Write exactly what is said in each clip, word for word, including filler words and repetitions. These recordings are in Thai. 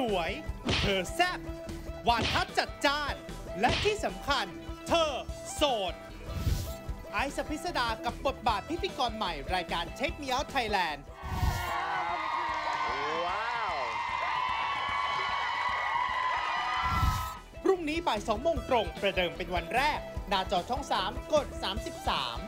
วยเธอแซ่บหวานทัดจัดจ้านและที่สำคัญเธอโสดไอซ์ อภิสดากับบทบาทพิธีกรใหม่รายการ Take Me Out Thailand ว้าวพรุ่งนี้บ่ายสองโมงตรงประเดิมเป็นวันแรกหน้าจอช่องสามกดสามสิบสาม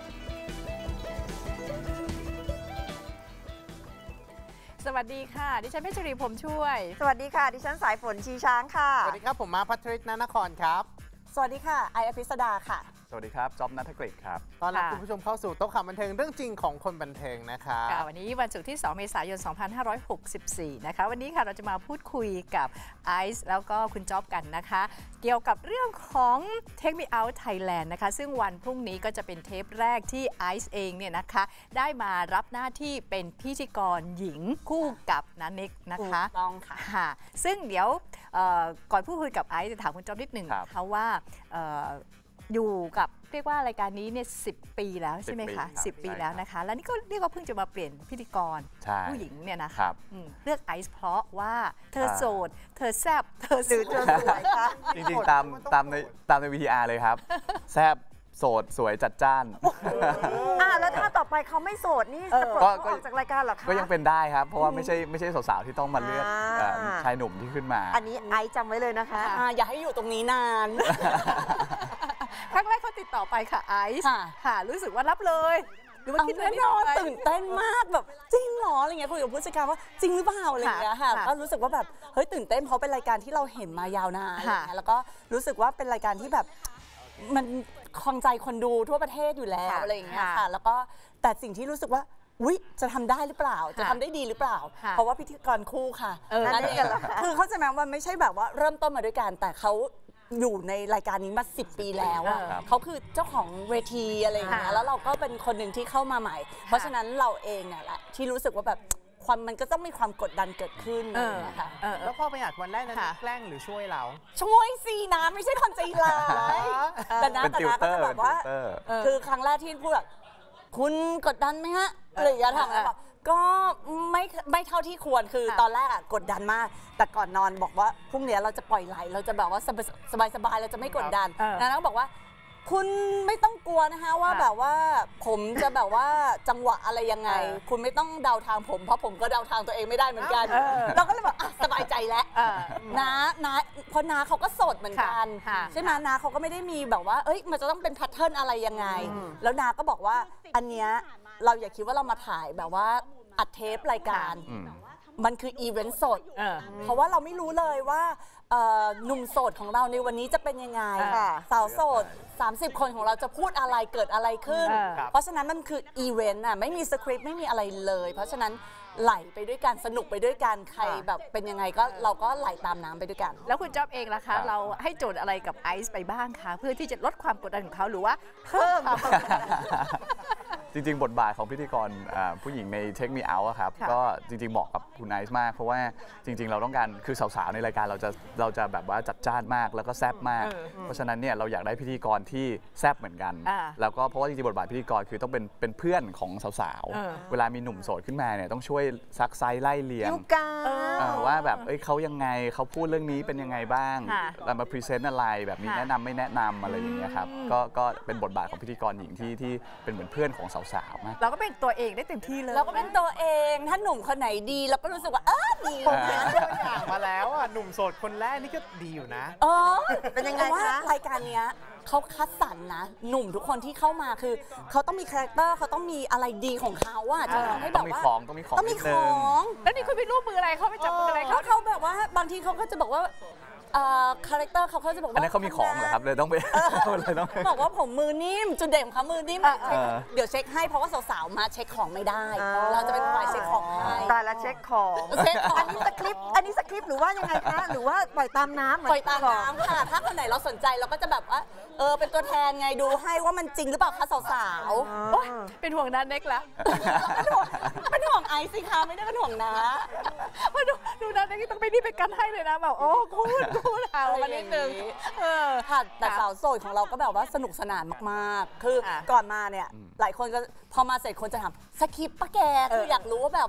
สวัสดีค่ะดิฉันเพชรีผมช่วยสวัสดีค่ะดิฉันสายฝนชีช้างค่ะสวัสดีครับผมมาพัทริศนนครครับสวัสดีค่ะไออภิสดาค่ะสวัสดีครับจ๊อบณัฐกฤษครับตอนรับคุณผู้ชมเข้าสู่โต๊ะข่าวบันเทิงเรื่องจริงของคนบันเทิงนะคะวันนี้วันศุกร์ที่สองเมษายนสองพันห้าร้อยหกสิบสี่นะคะวันนี้ค่ะเราจะมาพูดคุยกับไอซ์แล้วก็คุณจ๊อบกันนะคะเกี่ยวกับเรื่องของ Take Me Out Thailand นะคะซึ่งวันพรุ่งนี้ก็จะเป็นเทปแรกที่ไอซ์เองเนี่ยนะคะได้มารับหน้าที่เป็นพิธีกรหญิงคู่กับนันเน็กนะคะถูกต้องค่ะค่ะซึ่งเดี๋ยวก่อนพูดคุยกับไอซ์จะถามคุณจ๊อบนิดหนึ่งนะคะว่าอยู่กับเรียกว่ารายการนี้เนี่ยสิบปีแล้วใช่ไหมคะสิบปีแล้วนะคะแล้วนี่ก็เรียกว่าเพิ่งจะมาเปลี่ยนพิธีกรผู้หญิงเนี่ยนะคะเลือกไอซ์เพราะว่าเธอโสดเธอแซ่บเธอหรือเธอสวยคะจริงๆตามตามในตามใน วี ที อาร์ เลยครับแซ่บโสดสวยจัดจ้านอ่าแล้วถ้าต่อไปเขาไม่โสดนี่จะปลดออกจากรายการหรอคะก็ยังเป็นได้ครับเพราะว่าไม่ใช่ไม่ใช่สาวๆที่ต้องมาเลือกชายหนุ่มที่ขึ้นมาอันนี้ไอซ์จำไว้เลยนะคะอย่าให้อยู่ตรงนี้นานครั้งแรกเขาติดต่อไปค่ะไอซ์ค่ะรู้สึกว่ารับเลยหรือว่าคิดแน่นอนตื่นเต้นมากแบบจริงเหรออะไรเงี้ยคุยกับผู้จัดการว่าจริงหรือเปล่าอะไรเงี้ยค่ะก็รู้สึกว่าแบบเฮ้ยตื่นเต้นเพราะเป็นรายการที่เราเห็นมายาวนานแล้วก็รู้สึกว่าเป็นรายการที่แบบมันครองใจคนดูทั่วประเทศอยู่แล้วอะไรอย่างเงี้ยค่ะแล้วก็แต่สิ่งที่รู้สึกว่าอุ๊ยจะทำได้หรือเปล่าจะทำได้ดีหรือเปล่าเพราะว่าพิธีกรคู่ค่ะนั่นเองคือเขาจะแม้ว่าไม่ใช่แบบว่าเริ่มต้นมาด้วยกันแต่เขาอยู่ในรายการนี้มาสิบปีแล้วเขาคือเจ้าของเวทีอะไรอย่างเงี้ยแล้วเราก็เป็นคนหนึ่งที่เข้ามาใหม่เพราะฉะนั้นเราเองเนี่ยแหละที่รู้สึกว่าแบบความมันก็ต้องมีความกดดันเกิดขึ้นนะคะแล้วพอไปอัดวันแรกนั้นแกล้งหรือช่วยเราช่วยสินะไม่ใช่คนใจร้ายแต่นะแต่นะก็จะแบบว่าคือครั้งแรกที่พูดแบบคุณกดดันไหมฮะอะไรอย่างเงี้ยถามแล้วบอกก็ไม่ไม่เท่าที่ควรคือตอนแรกอะกดดันมากแต่ก่อนนอนบอกว่าพรุ่งนี้เราจะปล่อยไหลเราจะแบบว่าสบายสบายเราจะไม่กดดันนะก็บอกว่าคุณไม่ต้องกลัวนะคะว่าแบบว่าผมจะแบบว่าจังหวะอะไรยังไงคุณไม่ต้องเดาทางผมเพราะผมก็เดาทางตัวเองไม่ได้เหมือนกันเราก็เลยแบบสบายใจแล้วน้าน้าเพราะน้าเขาก็โสดเหมือนกันใช่ไหมน้าเขาก็ไม่ได้มีแบบว่าเอ้ยมันจะต้องเป็นแพทเทิร์นอะไรยังไงแล้วน้าก็บอกว่าอันเนี้ยเราอย่าคิดว่าเรามาถ่ายแบบว่าอัดเทปรายการมันคืออีเวนต์สดเพราะว่าเราไม่รู้เลยว่าหนุ่มโสดของเราในวันนี้จะเป็นยังไงสาวโสดสามสิบคนของเราจะพูดอะไรเกิดอะไรขึ้นเพราะฉะนั้นมันคืออีเวนต์อ่ะไม่มีสคริปต์ไม่มีอะไรเลยเพราะฉะนั้นไหลไปด้วยกันสนุกไปด้วยกันใครแบบเป็นยังไงก็เราก็ไหลตามน้ำไปด้วยกันแล้วคุณจ๊อบเองล่ะคะเราให้โจทย์อะไรกับไอซ์ไปบ้างคะเพื่อที่จะลดความกดดันของเขาหรือว่าเพิ่มจริงๆบทบาทของพิธีกรผู้หญิงใน Take Me Out ครับก็จริงๆเหมาะกับคุณไอซ์มากเพราะว่าจริงๆเราต้องการคือสาวๆในรายการเราจะเราจะแบบว่าจัดจ้านมากแล้วก็แซ่บมากเพราะฉะนั้นเนี่ยเราอยากได้พิธีกรที่แซ่บเหมือนกันแล้วก็เพราะว่าจริงๆบทบาทพิธีกรคือต้องเป็นเป็นเพื่อนของสาวๆเวลามีหนุ่มโสดขึ้นมาเนี่ยต้องช่วยซักไซไล่เลียงว่าแบบเอ้ยเขายังไงเขาพูดเรื่องนี้เป็นยังไงบ้างเรามาพรีเซนต์อะไรแบบนี้แนะนำไม่แนะนำอะไรอย่างเงี้ยครับก็ก็เป็นบทบาทของพิธีกรหญิงที่ที่เป็นเหมือนเพื่อนของสาวๆมากเราก็เป็นตัวเองได้เต็มที่เลยเราก็เป็นตัวเองถ้าหนุ่มคนไหนดีเราก็รู้สึกว่าเออดีนะอยากมาแล้วอ่ะหนุ่มโสดคนแรกนี่ก็ดีอยู่นะเออเป็นยังไงคะรายการเนี้ยเขาคัดสรรนะหนุ่มทุกคนที่เข้ามาคือเขาต้องมีคาแรคเตอร์เขาต้องมีอะไรดีของเขาว่าจะทำให้แบบว่าต้องมีของต้องมีของแล้วนี่คุณไปรูปมืออะไรเขาไปจับมืออะไรเขาเขาแบบว่าบางทีเขาก็จะบอกว่าคาแรคเตอร์เขาเขาจะบอกว่าอันนี้เขามีของเหรอครับเลยต้องไปเลยต้องบอกว่าผมมือนิ่มจุดเด่นของเขามือนิ่มเดี๋ยวเช็คให้เพราะว่าสาวๆมาเช็คของไม่ได้เราจะเป็นฝ่ายเช็คของให้ตายละเช็คของอันนี้สคริปต์อันนี้สคริปต์หรือว่ายังไงคะหรือว่าปล่อยตามน้ำปล่อยตามน้ำค่ะถ้าคนไหนเราสนใจเราก็จะแบบว่าเออเป็นตัวแทนไงดูให้ว่ามันจริงหรือเปล่าคะสาวๆเป็นห่วงนันเน็กละเป็นห่วงไอซ์สิคะไม่ได้เป็นห่วงนะมาดูดูนันเน็กต้องไปนี่ไปกันให้เลยนะแบบโอ้กูกูถามมานิดนึงค่ะแต่สาวโสดของเราก็แบบว่าสนุกสนานมากๆคือก่อนมาเนี่ยหลายคนก็พอมาเสร็จคนจะถามสคริปต์ปะแกคืออยากรู้ว่าแบบว่าทาง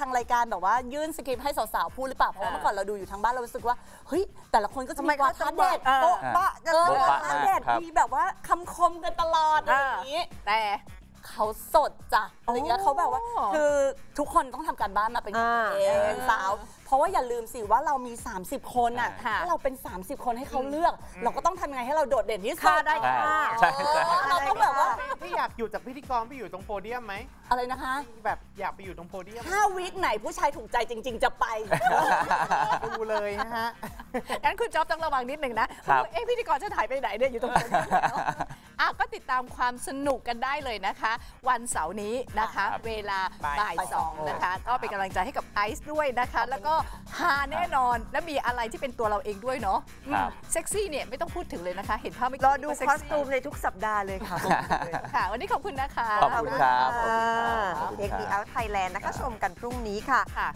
างรายการแบบว่ายื่นสคริปต์ให้สาวๆพูดหรือเปล่าเพราะว่าเมื่อก่อนเราดูอยู่ทางบ้านเรารู้สึกว่าเฮ้ยแต่ละคนก็จะมีวาทะเด็ดโบ๊ะบะจะเออโบ๊ะบะวาทะเด็ดครับมีแบบว่าคำคมกันตลอดอะไรอย่างนี้แต่เขาสดจ้ะอะไรเงี้ยโอ้เขาแบบว่าคือทุกคนต้องทำการบ้านมาเป็นของตัวเองอ่าสาวเพราะว่าอย่าลืมสิว่าเรามี สามสิบ คนอ่ะค่ะถ้าเราเป็น สามสิบ คนให้เขาเลือก เราก็ต้องทำยังไงให้เราโดดเด่นที่สุดค่ะได้ค่ะใช่ใช่เออเราต้องแบบว่าที่อยากอยู่จากพิธีกรไปอยู่ตรงโพเดียมไหมอะไรนะคะแบบอยากไปอยู่ตรงโพเดียมถ้าวีคไหนผู้ชายถูกใจจริง ๆ จะไปดูเลยนะฮะงั้นคุณจ๊อบต้องระวังนิดหนึ่งนะครับ เอ๊ะพิธีกรจะถ่ายไปไหนเนี่ยอยู่ตรงนี้แล้วอ่ะก็ติดตามความสนุกกันได้เลยนะคะ วันเสาร์นี้นะคะครับเวลาบ่ายบ่ายสสออง งนะคะ ก็เป็นกำลังใจให้กับไอซ์ด้วยนะคะ แล้วก็ฮาแน่นอนและมีอะไรที่เป็นตัวเราเองด้วยเนาะครับเซ็กซี่เนี่ยไม่ต้องพูดถึงเลยนะคะ เห็นภาพไม่รอดูว่าเซ็คกอสซี่ตูมในทุกสัปดาห์เลยค่ะค่ะ วันนี้ขอบคุณนะคะขอบคุณครับเทคนิคเอาไทยแลนด์นะคะชมกันพรุ่งนี้ค่ะ